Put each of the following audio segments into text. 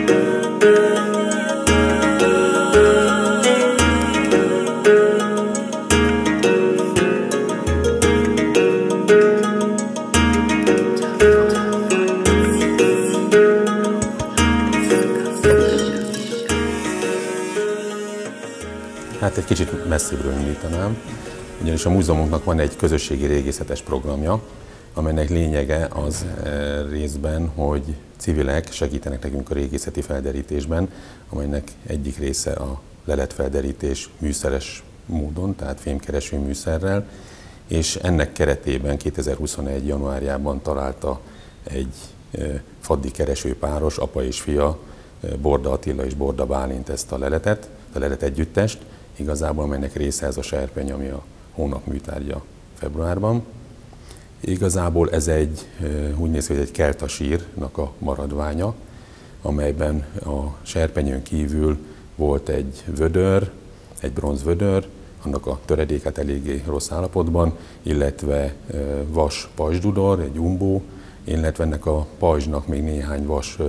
Hát egy kicsit messzibbről indítanám, ugyanis a múzeumunknak van egy közösségi régészetes programja, amelynek lényege az részben, hogy civilek segítenek nekünk a régészeti felderítésben, amelynek egyik része a leletfelderítés műszeres módon, tehát fémkereső műszerrel, és ennek keretében 2021. januárjában találta egy faddi keresőpáros, apa és fia, Borda Attila és Borda Bálint ezt a lelet együttest, igazából amelynek része ez a serpeny, ami a hónap műtárgya februárban. Igazából ez úgy néz ki, hogy egy kelta sírnak a maradványa, amelyben a serpenyőn kívül volt egy vödör, egy bronzvödör, annak a töredéket eléggé rossz állapotban, illetve vas pajzsdudor, egy umbó, illetve ennek a pajzsnak még néhány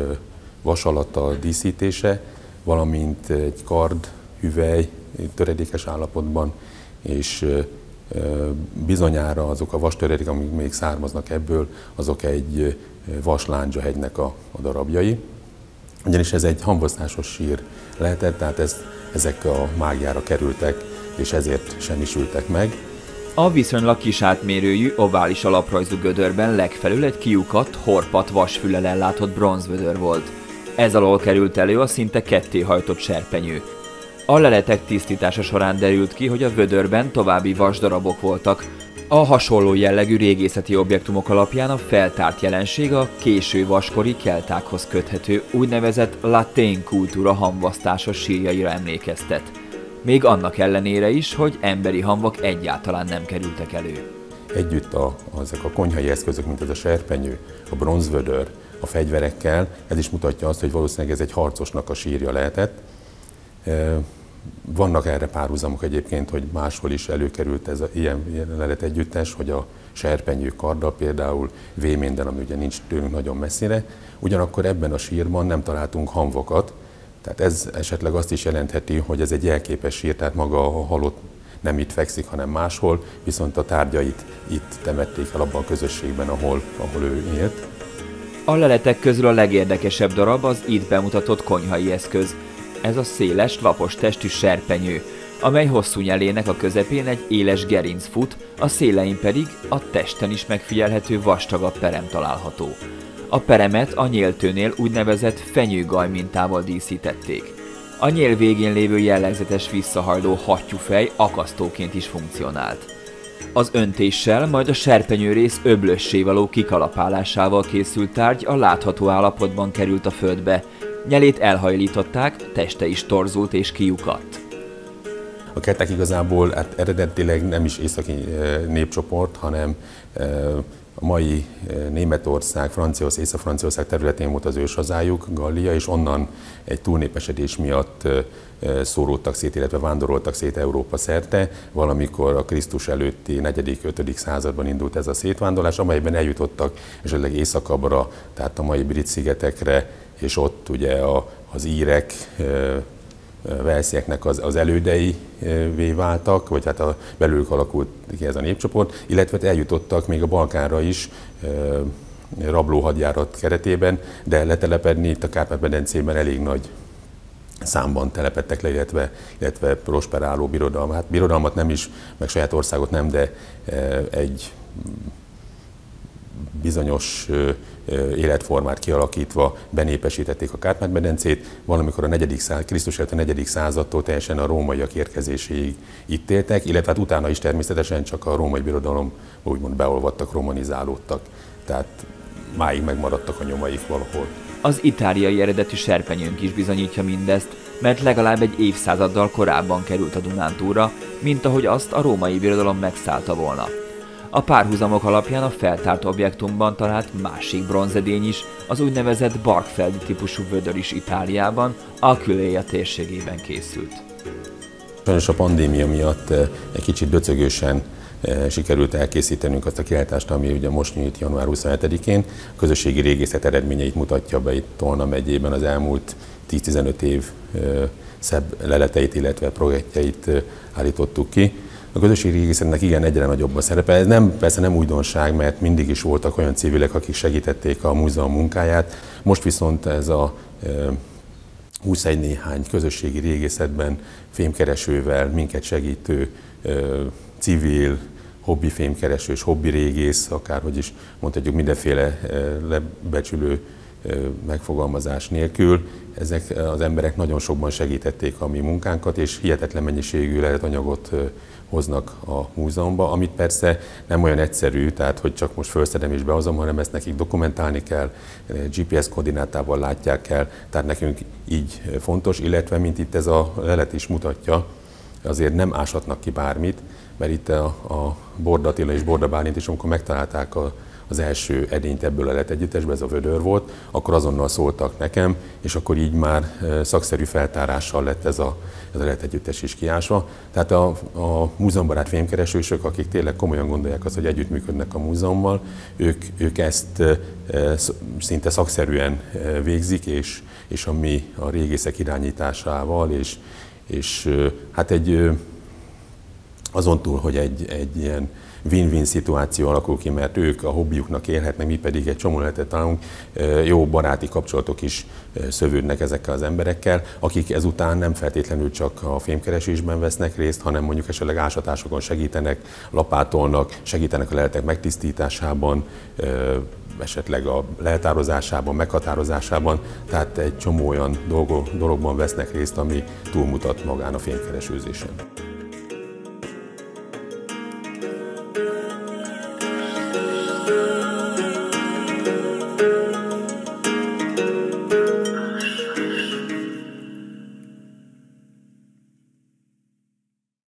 vas alatt a díszítése, valamint egy kard, hüvely töredékes állapotban, és bizonyára azok a vastöredék, amik még származnak ebből, azok egy vaslándzsahegynek a darabjai. Ugyanis ez egy hamvasztásos sír lehetett, tehát ezek a mágiára kerültek, és ezért semmisültek meg. A viszonylag kis átmérőjű, ovális alaprajzú gödörben legfelül egy kiukadt, horpadt vasfüllel ellátott bronzvödör volt. Ez alól került elő a szinte kettéhajtott serpenyő. A leletek tisztítása során derült ki, hogy a vödörben további vasdarabok voltak. A hasonló jellegű régészeti objektumok alapján a feltárt jelenség a késő vaskori keltákhoz köthető úgynevezett latén kultúra hamvasztásos sírjaira emlékeztet. Még annak ellenére is, hogy emberi hamvak egyáltalán nem kerültek elő. Együtt ezek a konyhai eszközök, mint ez a serpenyő, a bronzvödör, a fegyverekkel, ez is mutatja azt, hogy valószínűleg ez egy harcosnak a sírja lehetett. Vannak erre párhuzamok egyébként, hogy máshol is előkerült ez ilyen lelet együttes, hogy a serpenyő karddal például Véménden, ami ugye nincs tőlünk nagyon messzire, ugyanakkor ebben a sírban nem találtunk hamvakat, tehát ez esetleg azt is jelentheti, hogy ez egy jelképes sír, tehát maga a halott nem itt fekszik, hanem máshol, viszont a tárgyait itt temették el abban a közösségben, ahol ő élt. A leletek közül a legérdekesebb darab az itt bemutatott konyhai eszköz. Ez a széles, lapos testű serpenyő, amely hosszú nyelének a közepén egy éles gerinc fut, a szélein pedig a testen is megfigyelhető vastagabb perem található. A peremet a nyéltőnél úgynevezett fenyőgaj mintával díszítették. A nyél végén lévő jellegzetes visszahajló hattyúfej akasztóként is funkcionált. Az öntéssel, majd a serpenyőrész öblössé való kikalapálásával készült tárgy a látható állapotban került a földbe. Nyelét elhajlították, teste is torzult és kiukadt. A kelták igazából eredetileg nem is északi népcsoport, hanem a mai Németország, Franciaország, Észak-Franciaország területén volt az őshazájuk, Gallia, és onnan egy túlnépesedés miatt szóródtak szét, illetve vándoroltak szét Európa szerte. Valamikor a Krisztus előtti 4.-5. században indult ez a szétvándorlás, amelyben eljutottak esetleg északabbra, tehát a mai Brit-szigetekre, és ott ugye az írek, velszieknek az elődeivé váltak, vagy hát belőlük alakult ki ez a népcsoport, illetve eljutottak még a Balkánra is rablóhadjárat keretében, de letelepedni itt a Kárpát-medencében elég nagy számban telepedtek le, illetve prosperáló birodalmat. Hát birodalmat nem is, meg saját országot nem, de egy bizonyos életformát kialakítva benépesítették a Kárpát-medencét, valamikor Krisztus előtt a 4. századtól teljesen a rómaiak érkezéséig itt éltek, illetve hát utána is természetesen csak a római birodalom úgymond beolvadtak, romanizálódtak, tehát máig megmaradtak a nyomaik valahol. Az itáliai eredetű serpenyőnk is bizonyítja mindezt, mert legalább egy évszázaddal korábban került a Dunántúlra, mint ahogy azt a római birodalom megszállta volna. A párhuzamok alapján a feltárt objektumban talált másik bronzedény is, az úgynevezett barkfeldi típusú vödör is Itáliában, Aquileia térségében készült. Sajnos a pandémia miatt egy kicsit döcögősen sikerült elkészítenünk azt a kiállítást, ami ugye most nyílt január 27-én. A közösségi régészet eredményeit mutatja be itt Tolna megyében az elmúlt 10-15 év szebb leleteit, illetve projektjeit állítottuk ki. A közösségi régészetnek igen egyre nagyobb a szerepe. Ez persze nem újdonság, mert mindig is voltak olyan civilek, akik segítették a múzeum munkáját. Most viszont ez a 21 néhány közösségi régészetben fémkeresővel minket segítő civil, hobbi fémkeresős, hobbi régész, akárhogy is mondhatjuk, mindenféle lebecsülő megfogalmazás nélkül. Ezek az emberek nagyon sokban segítették a mi munkánkat, és hihetetlen mennyiségű leletanyagot hoznak a múzeumba, amit persze nem olyan egyszerű, tehát hogy csak most felszedem és behozom, hanem ezt nekik dokumentálni kell, GPS koordinátával látják el, tehát nekünk így fontos, illetve mint itt ez a lelet is mutatja, azért nem áshatnak ki bármit, mert itt a Bord Attila és Borda Bálint is, amikor megtalálták az első edényt ebből a leletegyüttesből, ez a vödör volt, akkor azonnal szóltak nekem, és akkor így már szakszerű feltárással lett ez a leletegyüttes is kiásva. Tehát a múzeumbarát fémkeresősök, akik tényleg komolyan gondolják azt, hogy együttműködnek a múzeummal, ők ezt szinte szakszerűen végzik, és a régészek irányításával, és hát azon túl, hogy egy ilyen win-win szituáció alakul ki, mert ők a hobbiuknak élhetnek, mi pedig egy csomó lehetet találunk, jó baráti kapcsolatok is szövődnek ezekkel az emberekkel, akik ezután nem feltétlenül csak a fémkeresésben vesznek részt, hanem mondjuk esetleg ásatásokon segítenek, lapátolnak, segítenek a leletek megtisztításában, esetleg a leltározásában, meghatározásában, tehát egy csomó olyan dologban vesznek részt, ami túlmutat magán a fémkeresőzésen.